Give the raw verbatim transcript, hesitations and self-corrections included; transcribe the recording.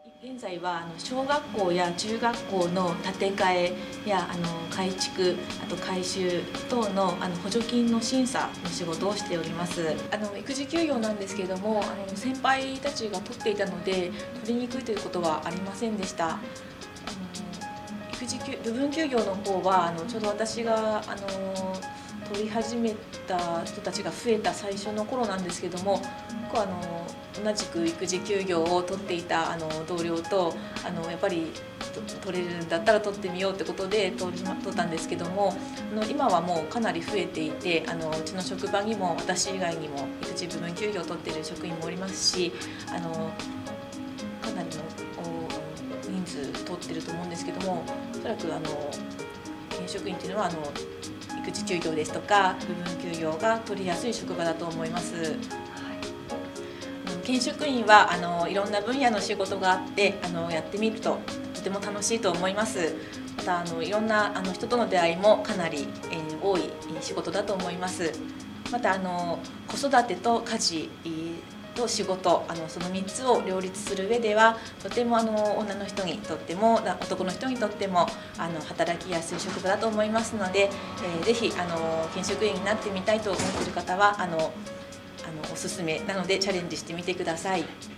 現在はあの小学校や中学校の建て替えやあの改築、あと改修等のあの補助金の審査の仕事をしております。あの育児休業なんですけれども、あの先輩たちが取っていたので取りにくいということはありませんでした。あの育児休部分休業の方はあのちょうど私があの取り始めた人たちが増えた最初の頃なんですけども、僕はあの同じく育児休業を取っていたあの同僚とあのやっぱり取れるんだったら取ってみようってことで取り取ったんですけども、あの今はもうかなり増えていて、あのうちの職場にも私以外にも育児部分休業を取っている職員もおりますし、あのかなりの人数取ってると思うんですけども、おそらくあの現職員というのはあの育児休業ですとか部分休業が取りやすい職場だと思います。県職員はあのいろんな分野の仕事があってあのやってみるととても楽しいと思います。またあのいろんなあの人との出会いもかなり、えー、多い仕事だと思います。またあの子育てと家事と仕事、あのそのみっつを両立する上ではとてもあの女の人にとっても男の人にとってもあの働きやすい職場だと思いますので、えー、ぜひあの県職員になってみたいと思っている方はあのあのおすすめなのでチャレンジしてみてください。